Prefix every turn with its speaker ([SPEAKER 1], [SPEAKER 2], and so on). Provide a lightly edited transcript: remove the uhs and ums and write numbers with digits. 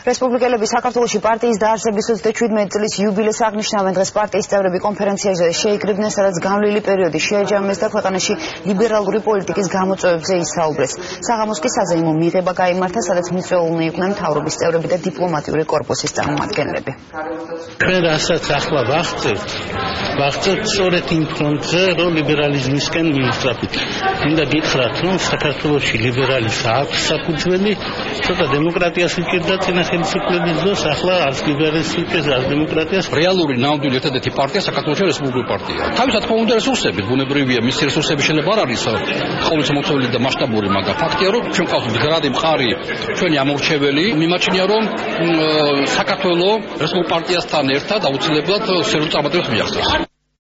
[SPEAKER 1] რესპუბლიკელები საქართველოში პარტიის დაარსების 27 წლის იუბილეს აღნიშნავენ. დღეს პარტიის წევრები კონფერენციაზე შეიკრიბნენ, სადაც განვლილი პერიოდი შეაჯამეს და ქვეყანაში ლიბერალური პოლიტიკის გამოწვევებზე ისაუბრეს. საღამოს კი საზეიმო მიღება გაიმართა, სადაც მიწვეულნი იყვნენ მთავრობის წევრები და დიპლომატიური კორპუსის წარმომადგენლები.
[SPEAKER 2] ჩვენ რასაც ახლა ვახცევთ სწორედ იმ ფრონტზე, რომ ლიბერალიზმისკენ მივისწრაფით. მინდა გითხრათ, რომ საქართველოში ლიბერალის აქვს საფუძველი, ცოტა დემოკრატიას უჭირდა წინა ხელისუფლების დროს, ახლა არც ლიბერალიზმის, არც დემოკრატიას.
[SPEAKER 3] რეალური ნამდვილი ერთადერთი პარტია საქართველოს რესპუბლიკური პარტია. თავისად თქმა უნდა რესურსები, ბუნებრივია, მისი რესურსები შეიძლება არ არის ყოველწამოწეული და მასშტაბური, მაგრამ ფაქტია, რომ ჩვენ ყავს მდგრადი მხარი, ჩვენი ამორჩეველი, მიმაჩნია, რომ საქართველოს რესპუბლიკურ პარტიასთან ერთად აუცილებლად სერიოზულ წარმატებებს მიაღწევს.